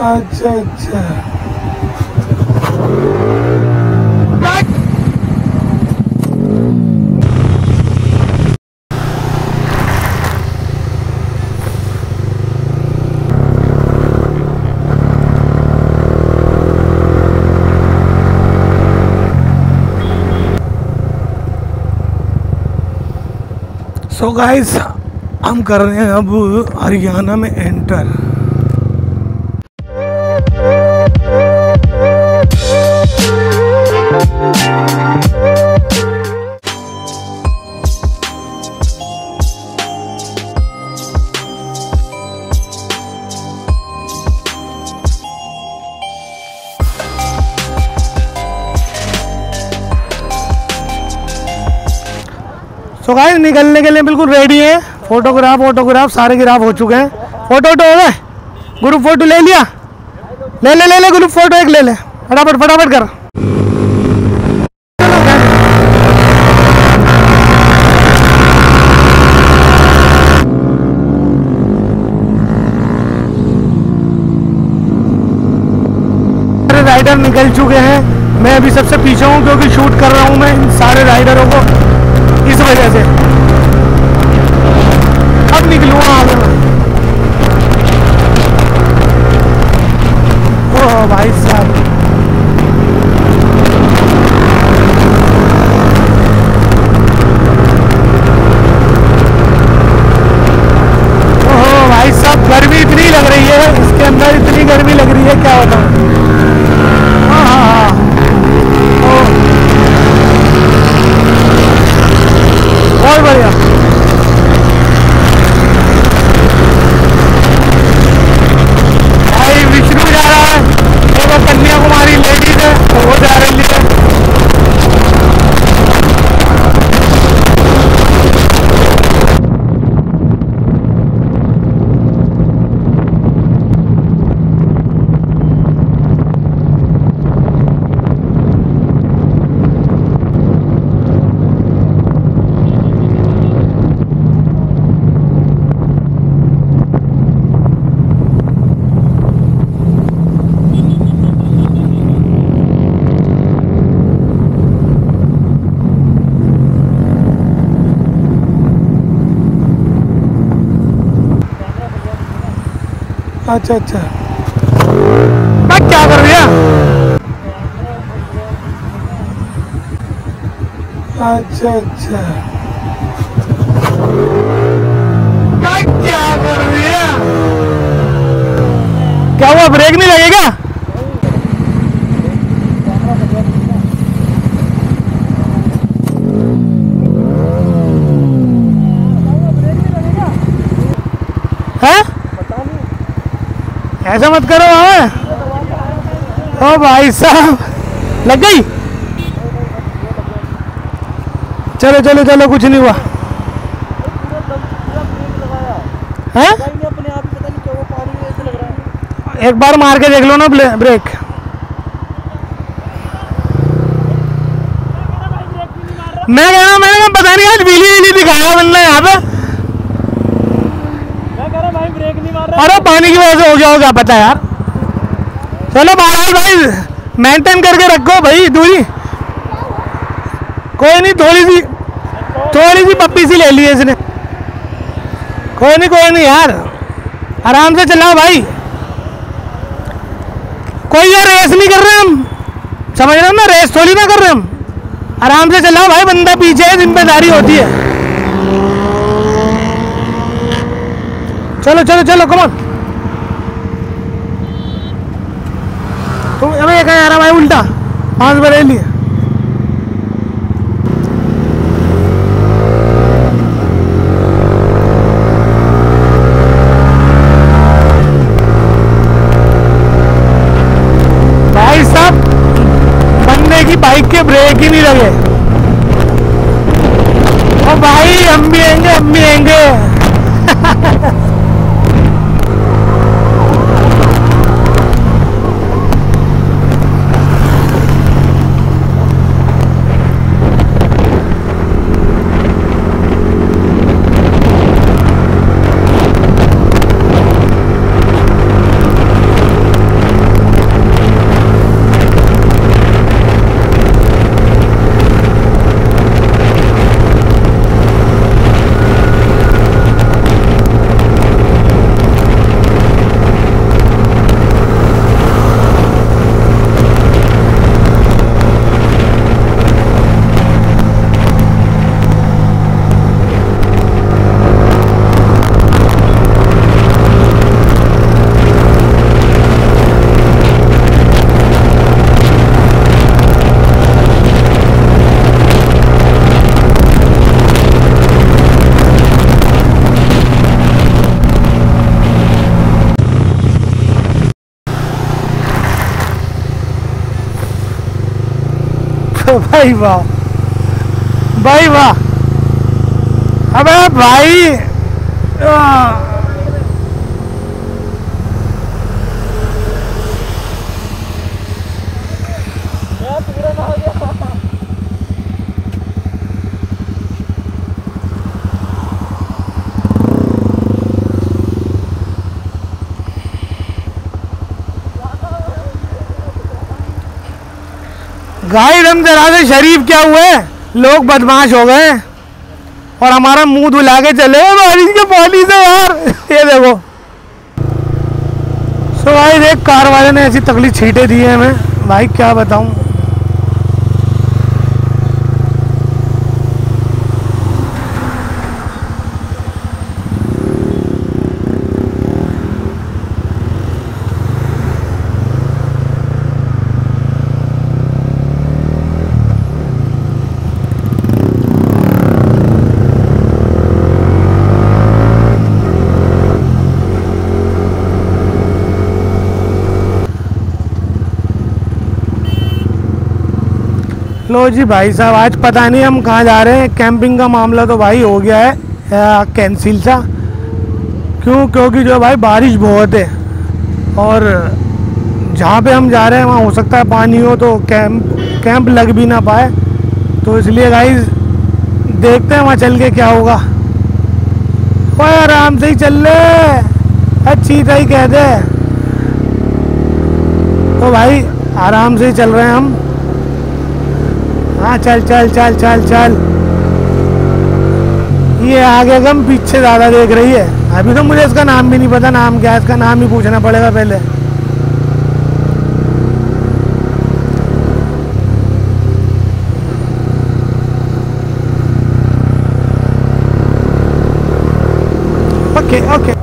अच्छा अच्छा। So guys, हम कर रहे हैं अब हरियाणा में एंटर। सो गाइस, निकलने के लिए बिल्कुल रेडी है। फोटोग्राफ सारे गिराफ हो चुके हैं। फोटो हो गए, ग्रुप फोटो ले लिया। ले ग्रुप फोटो एक ले ले, फटाफट कर। सारे राइडर निकल चुके हैं। मैं अभी सबसे पीछे हूँ क्योंकि शूट कर रहा हूँ मैं इन सारे राइडरों को, इस वजह से। अब निकलूँगा आगे मैं। ओह भाई साहब, ओह भाई साहब, गर्मी इतनी लग रही है इसके अंदर, इतनी गर्मी लग रही है, क्या बताऊँ। हाँ, बहुत बढ़िया। भाई विष्णु जा रहा है, वो कन्याकुमारी लेडीज है, वो जा रही है। अच्छा अच्छा, मैं क्या कर दिया। अच्छा अच्छा, मैं क्या कर दिया। क्या हुआ, ब्रेक नहीं लगेगा। है, ऐसा मत करो। हाँ, ओ भाई साहब, लग गई। चलो चलो चलो, कुछ नहीं हुआ। हैं? एक बार मार के देख लो ना ब्रेक। मैं पता नहीं आज बिजली दिखाया बनना यहाँ पे। अरे पानी की वजह से हो गया होगा, पता है यार। चलो भाई मेंटेन करके रखो भाई दूरी। कोई नहीं, थोड़ी सी पप्पी सी ले ली है इसने। कोई नहीं यार, आराम से चलाओ भाई। कोई यार रेस नहीं कर रहे हम, समझ रहे हो ना, रेस थोड़ी ना कर रहे हम। आराम से चलाओ भाई, बंदा पीछे है, जिम्मेदारी होती है। चलो चलो चलो, कमॉन। तुम अबे ये कहाँ आ रहा भाई, उल्टा 5 बरेली। भाई साहब, बंदे की बाइक के ब्रेक ही नहीं लगे। ओ भाई, हम भी आएंगे। भाई वाह, भाई वाह। अबे भाई गाइड हम जरा से शरीफ क्या हुए, लोग बदमाश हो गए और हमारा मुंह धुला के चले बारिश के पानी से यार। ये देखो सो भाई एक कार वाले ने ऐसी तकलीफ छींटे दी है हमें, भाई क्या बताऊं। लो जी भाई साहब, आज पता नहीं हम कहाँ जा रहे हैं। कैंपिंग का मामला तो भाई हो गया है कैंसिल सा। क्यों? क्योंकि जो भाई बारिश बहुत है और जहाँ पे हम जा रहे हैं वहाँ हो सकता है पानी हो तो कैंप लग भी ना पाए। तो इसलिए गाइस देखते हैं वहाँ चल के क्या होगा। ओए आराम से ही चल ले, अच्छी तरह ही कह दे। तो भाई आराम से ही चल रहे हैं हम। हाँ चल चल चल चल चल। ये आगे कम पीछे ज़्यादा देख रही है। अभी तो मुझे इसका नाम भी नहीं पता, नाम क्या है इसका, नाम ही पूछना पड़ेगा पहले। ओके ओके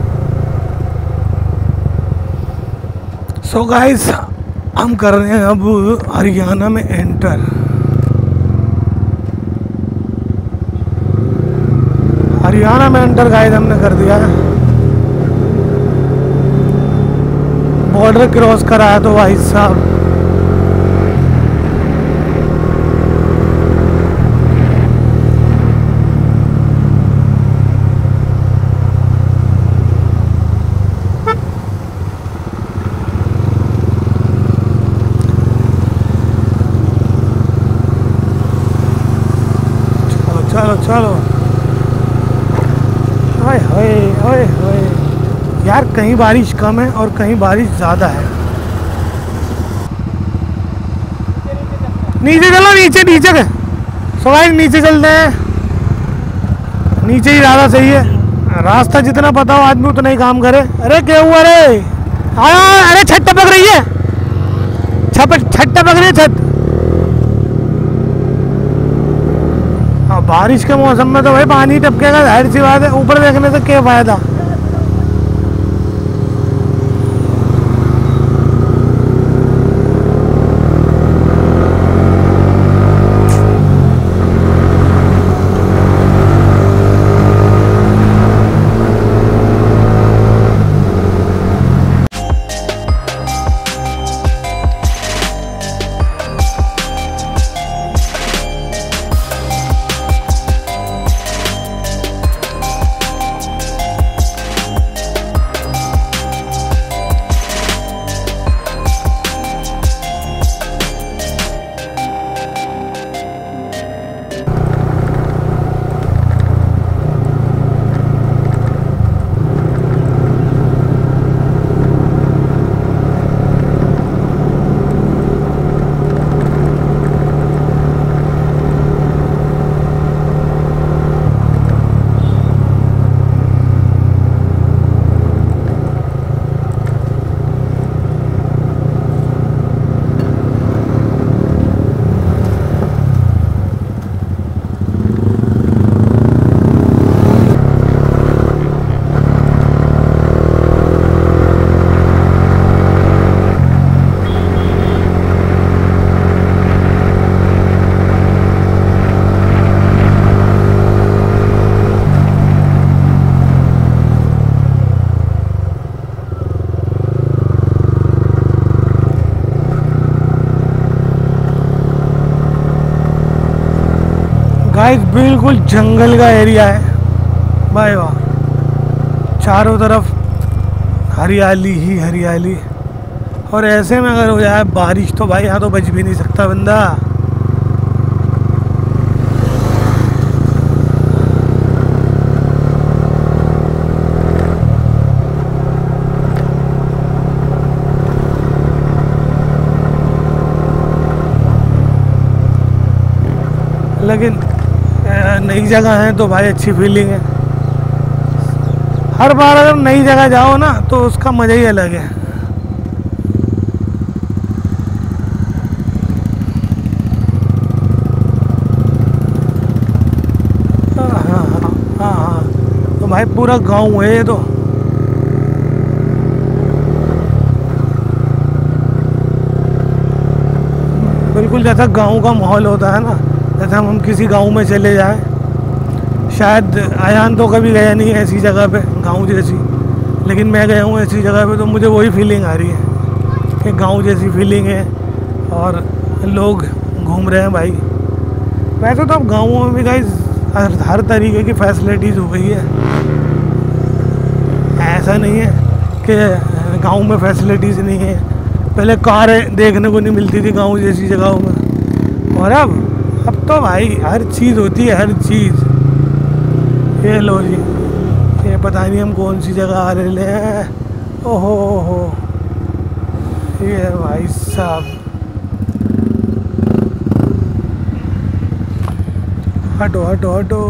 सो गाइस हम कर रहे हैं अब हरियाणा में एंटर। हरियाणा में एंटर गाइस हमने कर दिया है। बॉर्डर क्रॉस करा है तो भाई साहब चलो चलो चलो। ओए होए ओए होए यार, कहीं बारिश कम है और कहीं बारिश ज़्यादा है। नीचे चलो, नीचे नीचे के सो गाइस नीचे चलते हैं। नीचे ही ज़्यादा सही है, रास्ता जितना पता हो आदमी उतना ही काम करे। अरे क्या हुआ रे? अरे छत टपक रही है, छत टपक रही है छत। बारिश के मौसम में तो भाई पानी टपकेगा, जाहिर सी बात है। ऊपर देखने से क्या फायदा। गाइस बिल्कुल जंगल का एरिया है भाई वाह, चारों तरफ हरियाली ही हरियाली। और ऐसे में अगर हो जाए बारिश तो भाई यहाँ तो बच भी नहीं सकता बंदा। लेकिन नई जगह है तो भाई अच्छी फीलिंग है। हर बार अगर नई जगह जाओ ना तो उसका मज़ा ही अलग है। हाँ हाँ हाँ हाँ, तो भाई पूरा गांव है ये तो। बिल्कुल जैसा गांव का माहौल होता है ना, जैसे हम किसी गांव में चले जाएं। शायद अयान तो कभी गया नहीं है ऐसी जगह पे गांव जैसी, लेकिन मैं गया हूँ ऐसी जगह पे तो मुझे वही फीलिंग आ रही है कि गांव जैसी फीलिंग है और लोग घूम रहे हैं भाई। वैसे तो अब गाँवों में भी गाइस हर तरीके की फैसिलिटीज़ हो गई है, ऐसा नहीं है कि गांव में फैसिलिटीज़ नहीं है। पहले कारें देखने को नहीं मिलती थी गांव जैसी जगहों में, और अब तो भाई हर चीज़ होती है, हर चीज़। ये लो जी, ये पता नहीं हम कौन सी जगह आ रहे हैं। ओहो, ये भाई साहब हटो हटो हटो।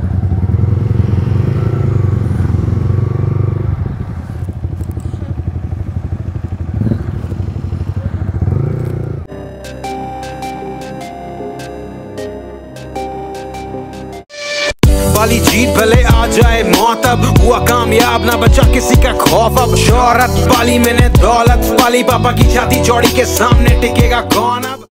वाली जीत भले आ जाए मौत, अब हुआ कामयाब ना बचा किसी का खौफ। अब शोहरत पाली मैंने दौलत पाली, पापा की छाती चौड़ी के सामने टिकेगा कौन अब।